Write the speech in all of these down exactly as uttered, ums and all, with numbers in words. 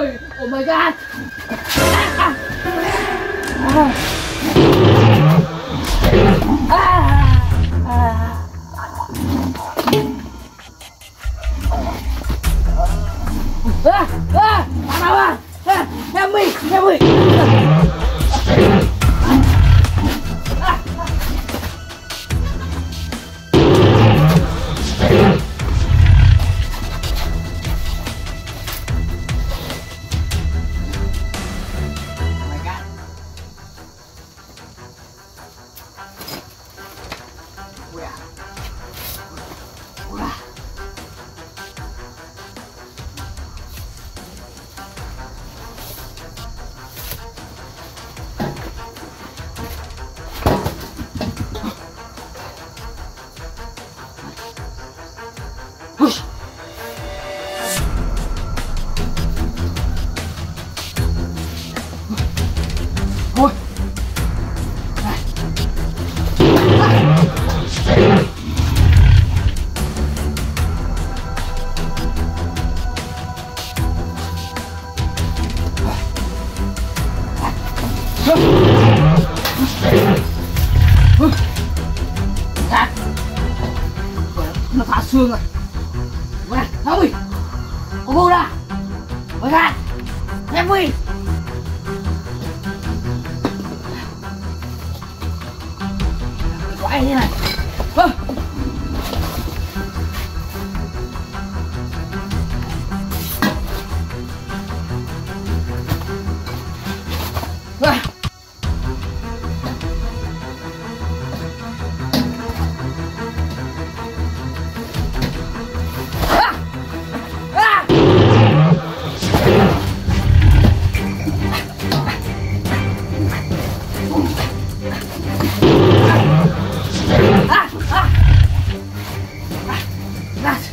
ơi. Oh my god. À. À. À. À, à, nào à, à, help me, help me. À. Push. Thôi. Nó phá xương rồi. Mày, help me. Cô vô ra. Mày ra. Help me. Quay như này. Vâng. Rồi.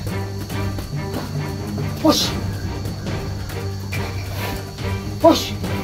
Push. Push.